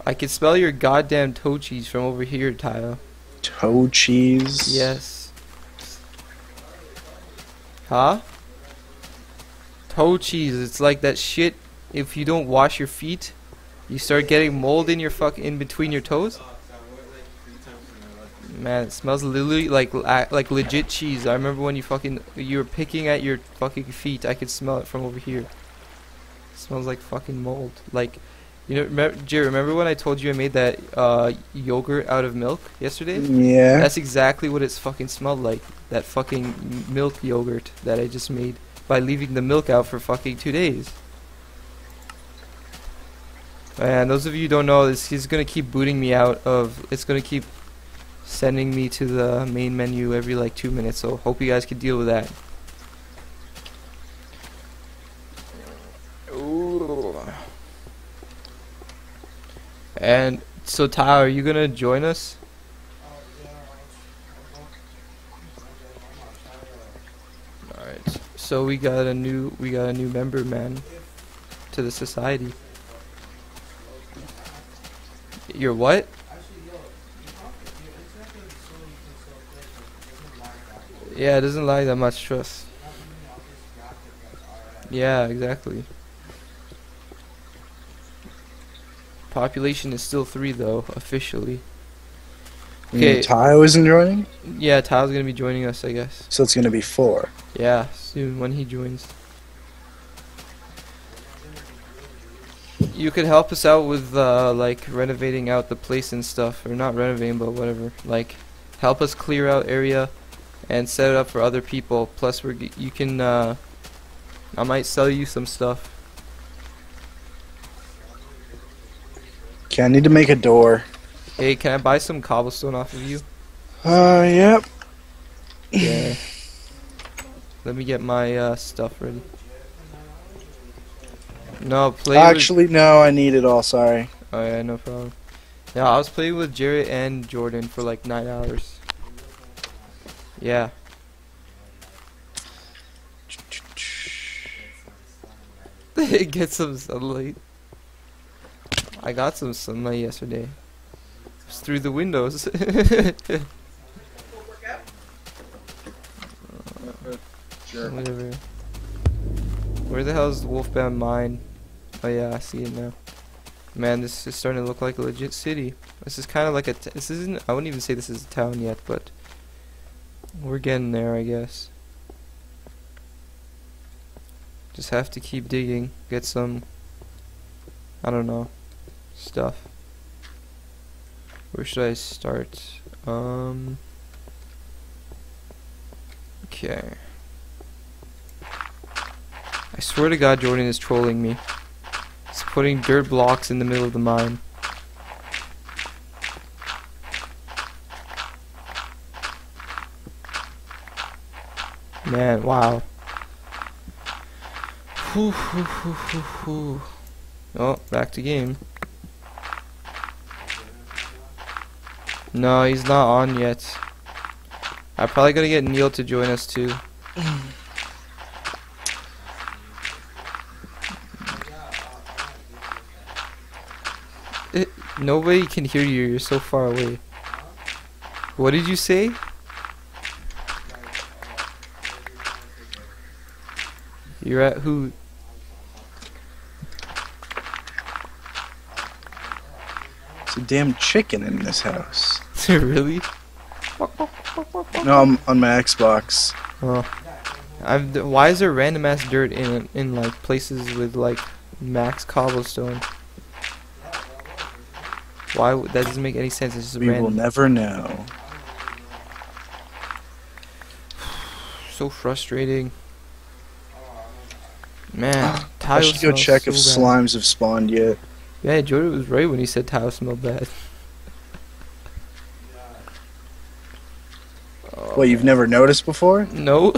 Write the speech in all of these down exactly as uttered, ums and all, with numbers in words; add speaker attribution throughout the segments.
Speaker 1: I can smell your goddamn toe cheese from over here, Tayo.
Speaker 2: Toe cheese?
Speaker 1: Yes. Huh? Toe cheese. It's like that shit. If you don't wash your feet, you start getting mold in your fuck in between your toes. Man, it smells literally like like legit cheese. I remember when you fucking you were picking at your fucking feet. I could smell it from over here. It smells like fucking mold. Like, you know, remember, Jerry, remember when I told you I made that uh, yogurt out of milk yesterday?
Speaker 2: Yeah.
Speaker 1: That's exactly what it's fucking smelled like. That fucking milk yogurt that I just made by leaving the milk out for fucking two days. And those of you who don't know, this he's gonna keep booting me out of. It's gonna keep sending me to the main menu every like two minutes. So hope you guys can deal with that. Ooh. And so, Tyler, are you gonna join us? All right. So we got a new we got a new member, man, to the society. You're what? Yeah, it doesn't lag that much, trust. Yeah, exactly. Population is still three though, officially. Okay.
Speaker 2: Tayo isn't joining?
Speaker 1: Yeah, Tao's gonna be joining us, I guess.
Speaker 2: So it's gonna be four.
Speaker 1: Yeah, soon when he joins. You could help us out with uh, like renovating out the place and stuff, or not renovating, but whatever. Like, help us clear out area and set it up for other people. Plus, we're g you can. Uh, I might sell you some stuff.
Speaker 2: Okay, I need to make a door.
Speaker 1: Hey, can I buy some cobblestone off of you?
Speaker 2: Uh, yep.
Speaker 1: Yeah. Let me get my uh, stuff ready. No, play.
Speaker 2: Actually, no, I need it all, sorry.
Speaker 1: Oh yeah, no problem. Yeah, I was playing with Jarrett and Jordan for like nine hours. Yeah. Get some sunlight. I got some sunlight yesterday. It was through the windows.
Speaker 2: Sure.
Speaker 1: Whatever. Where the hell is the Wolfbound mine? Oh yeah, I see it now. Man, this is starting to look like a legit city. This is kind of like a. T this isn't. I wouldn't even say this is a town yet, but we're getting there, I guess. Just have to keep digging, get some. I don't know, stuff. Where should I start? Um. Okay. I swear to God, Jordan is trolling me. He's putting dirt blocks in the middle of the mine. Man, wow. Whew, whew, whew, whew, whew. Oh, back to game. No, he's not on yet. I probably gotta get Neil to join us too. It, nobody can hear you, you're so far away. What did you say? You're at who?
Speaker 2: There's a damn chicken in this house.
Speaker 1: Really?
Speaker 2: No, I'm on my Xbox.
Speaker 1: Oh. I've, th why is there random ass dirt in in like places with like max cobblestone? Why w that doesn't make any sense. It's just
Speaker 2: We
Speaker 1: random.
Speaker 2: will never know.
Speaker 1: So frustrating. Man,
Speaker 2: I
Speaker 1: tile
Speaker 2: should go
Speaker 1: smells
Speaker 2: check
Speaker 1: so
Speaker 2: if
Speaker 1: bad.
Speaker 2: slimes have spawned yet.
Speaker 1: Yeah, Jordan was right when he said tile smelled bad.
Speaker 2: What, you've never noticed before?
Speaker 1: No.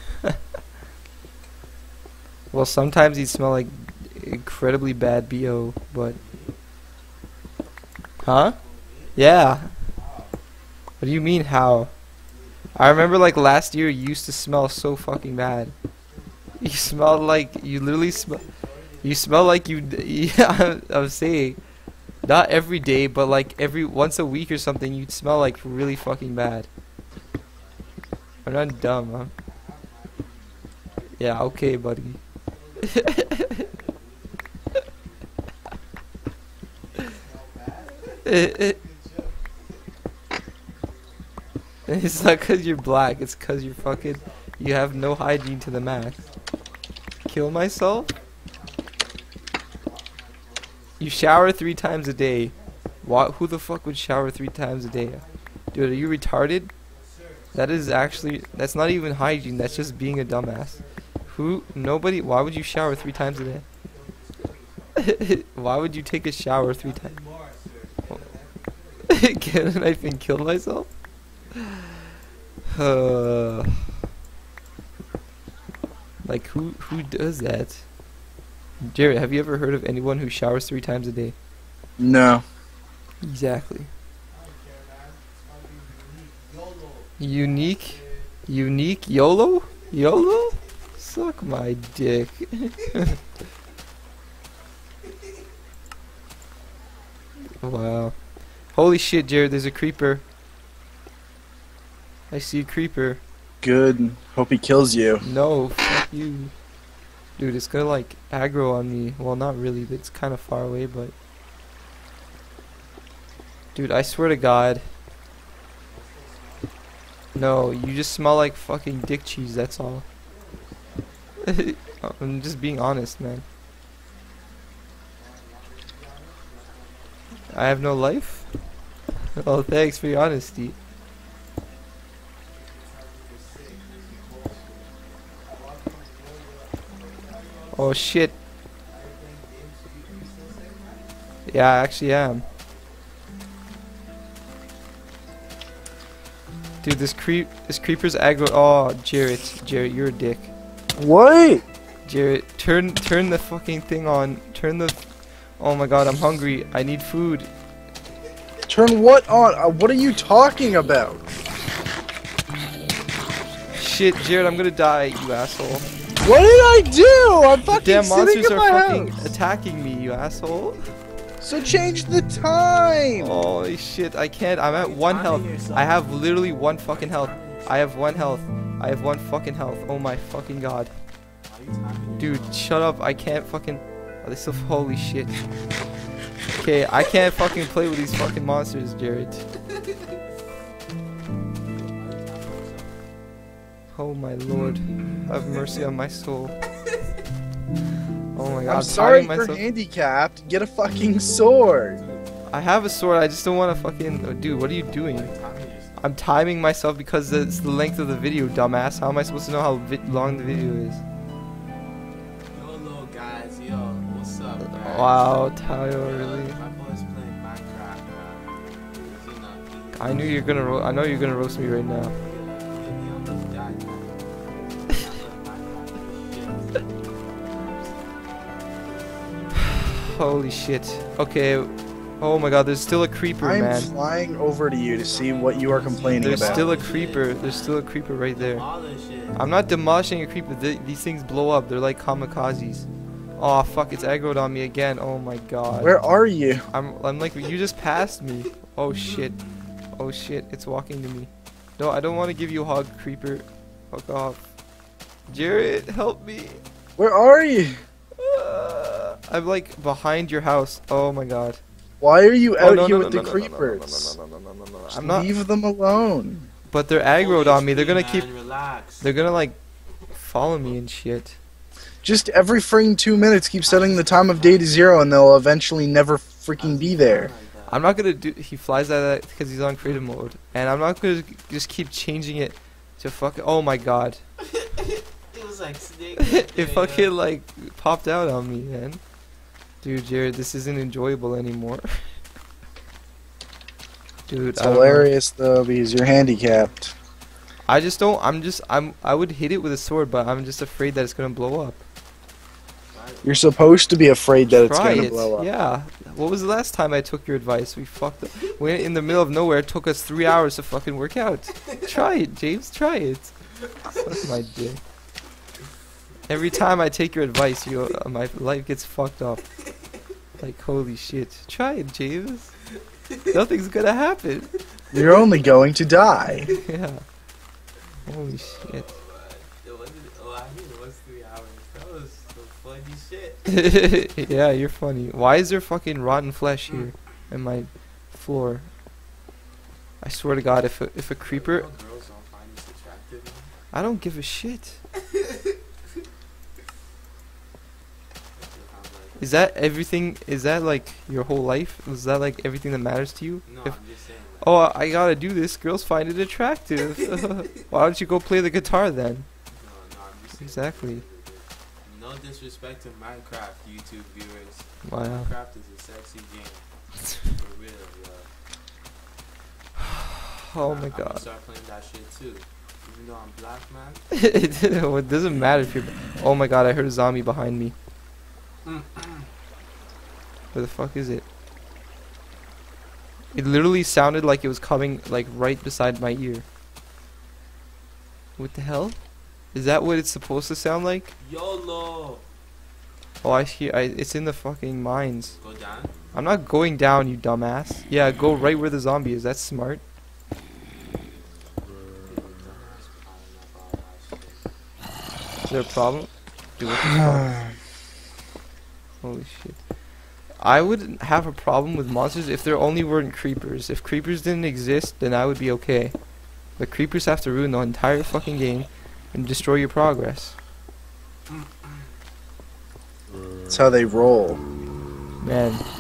Speaker 1: Well, sometimes he smell like incredibly bad B O, but. Huh? Yeah. What do you mean, how? I remember like last year you used to smell so fucking bad. You smelled like, you literally smell, you smell like you, d yeah, I'm saying. Not every day, but like every once a week or something, you'd smell like really fucking bad. I'm not dumb, huh? Yeah, okay, buddy. It's not cause you're black, it's cause you're fucking, you have no hygiene to the max. Kill myself? You shower three times a day. What? Who the fuck would shower three times a day? Dude, are you retarded? That is actually, that's not even hygiene, that's just being a dumbass. Who? Nobody? Why would you shower three times a day? Why would you take a shower three times? Get a knife and kill myself? Uh, like who who does that? Jared, have you ever heard of anyone who showers three times a day?
Speaker 2: No.
Speaker 1: Exactly. Unique, unique YOLO, YOLO. Suck my dick. Wow. Holy shit, Jared! There's a creeper. I see a creeper.
Speaker 2: Good. Hope he kills you.
Speaker 1: No, fuck you. Dude, it's gonna like aggro on me. Well, not really, but it's kind of far away, but... Dude, I swear to God. No, you just smell like fucking dick cheese, that's all. I'm just being honest, man. I have no life? Oh, thanks for your honesty. Oh shit. Yeah, I actually am. Dude, this creep, this creeper's aggro. Oh, Jared, Jared, you're a dick.
Speaker 2: What?
Speaker 1: Jared, turn, turn the fucking thing on. Turn the. Oh my God, I'm hungry. I need food.
Speaker 2: Turn what on? Uh, what are you talking about?
Speaker 1: Shit, Jared, I'm gonna die, you asshole.
Speaker 2: What did I do? I'm fucking
Speaker 1: Damn
Speaker 2: sitting
Speaker 1: monsters
Speaker 2: in
Speaker 1: are
Speaker 2: my
Speaker 1: fucking
Speaker 2: house.
Speaker 1: attacking me, you asshole.
Speaker 2: So change the time.
Speaker 1: Holy shit, I can't. I'm at one health. I have literally one fucking health. I have one health. I have one fucking health. Oh my fucking God. Dude, shut up. I can't fucking... Oh, this is... Holy shit. Okay, I can't fucking play with these fucking monsters, Jared. Oh my Lord. Have mercy on my soul. Oh my God.
Speaker 2: I'm sorry you're
Speaker 1: myself.
Speaker 2: handicapped. Get a fucking sword.
Speaker 1: I have a sword. I just don't want to fucking... Oh, dude, what are you doing? I'm timing myself because it's the length of the video, dumbass. How am I supposed to know how vi long the video is?
Speaker 3: Yo, little guys, yo, what's up, guys?
Speaker 1: Wow, Tayo, really?
Speaker 3: My boy's playing Minecraft, man. You know, he-
Speaker 1: I knew you're gonna. Ro I know you're gonna roast me right now.
Speaker 3: Yeah, he- he almost died, man.
Speaker 1: Holy shit. Okay. Oh my God, there's still a creeper,
Speaker 2: I'm
Speaker 1: man.
Speaker 2: flying over to you to see what you are complaining
Speaker 1: There's
Speaker 2: about.
Speaker 1: still a creeper. There's still a creeper right there.
Speaker 3: All this shit.
Speaker 1: I'm not demolishing a creeper. Th these things blow up. They're like kamikazes. Oh fuck! It's aggroed on me again. Oh my God.
Speaker 2: Where are you?
Speaker 1: I'm. I'm like you just passed me. Oh shit. Oh shit. It's walking to me. No, I don't want to give you a hug, creeper. Fuck off. Jared, help me.
Speaker 2: Where are you?
Speaker 1: Uh, I'm like behind your house. Oh my God.
Speaker 2: Why are you
Speaker 1: Oh,
Speaker 2: out
Speaker 1: no,
Speaker 2: here
Speaker 1: no,
Speaker 2: with
Speaker 1: no,
Speaker 2: the
Speaker 1: no, no, no, no,
Speaker 2: creepers?
Speaker 1: no, no, no, no, no, no, no.
Speaker 2: Just
Speaker 1: I'm not.
Speaker 2: Leave them alone.
Speaker 1: But they're aggroed on me. They're gonna
Speaker 3: Man,
Speaker 1: keep.
Speaker 3: Relax.
Speaker 1: They're gonna like follow me and shit.
Speaker 2: Just every freaking two minutes, keep setting the time of day to zero, and they'll eventually never freaking be there.
Speaker 1: I'm not gonna do. He flies out of that because he's on creative mode, and I'm not gonna just keep changing it to fuck. Oh my God.
Speaker 3: It was like snake.
Speaker 1: It fucking like popped out on me, man. Dude, Jared, this isn't enjoyable anymore. Dude,
Speaker 2: It's
Speaker 1: I don't know.
Speaker 2: hilarious though because you're handicapped.
Speaker 1: I just don't. I'm just. I'm. I would hit it with a sword, but I'm just afraid that it's gonna blow up.
Speaker 2: You're supposed to be afraid that it's
Speaker 1: Try
Speaker 2: gonna
Speaker 1: it.
Speaker 2: blow up.
Speaker 1: Yeah. What was the last time I took your advice? We fucked up. We went in the middle of nowhere. It took us three hours to fucking work out. Try it, James. Try it. Suck my dick. Every time I take your advice, you uh, my life gets fucked up. Like, holy shit. Try it, James. Nothing's gonna happen.
Speaker 2: You're only going to die.
Speaker 1: Yeah. Holy shit.
Speaker 3: It wasn't. Oh, I knew it was three hours. That was some funny shit.
Speaker 1: Yeah, you're funny. Why is there fucking rotten flesh here in my floor? I swear to God, if a, if a creeper...
Speaker 3: Girls don't find this attractive, man.
Speaker 1: I don't give a shit. Is that everything? Is that like your whole life? Is that like everything that matters to you?
Speaker 3: No,
Speaker 1: If-
Speaker 3: I'm just saying. Like,
Speaker 1: oh, I gotta do this. Girls find it attractive. Why don't you go play the guitar then?
Speaker 3: no, no, I'm just saying.
Speaker 1: Exactly.
Speaker 3: No disrespect to Minecraft YouTube viewers.
Speaker 1: Wow.
Speaker 3: Minecraft is a sexy game. For real, yo.
Speaker 1: Oh
Speaker 3: I'm,
Speaker 1: my
Speaker 3: I'm gonna
Speaker 1: God.
Speaker 3: start playing that shit too. Even though I'm black, man.
Speaker 1: It doesn't matter if you're. Oh my God! I heard a zombie behind me. Where the fuck is it? It literally sounded like it was coming like right beside my ear. What the hell? Is that what it's supposed to sound like?
Speaker 3: YOLO!
Speaker 1: Oh, I hear. I, it's in the fucking mines.
Speaker 3: Go down.
Speaker 1: I'm not going down, you dumbass. Yeah, go right where the zombie is. That's smart. Is there a problem? Dude, what the fuck? Holy shit. I would have a problem with monsters if there only weren't creepers. If creepers didn't exist, then I would be okay. But creepers have to ruin the entire fucking game and destroy your progress.
Speaker 2: That's how they roll.
Speaker 1: Man,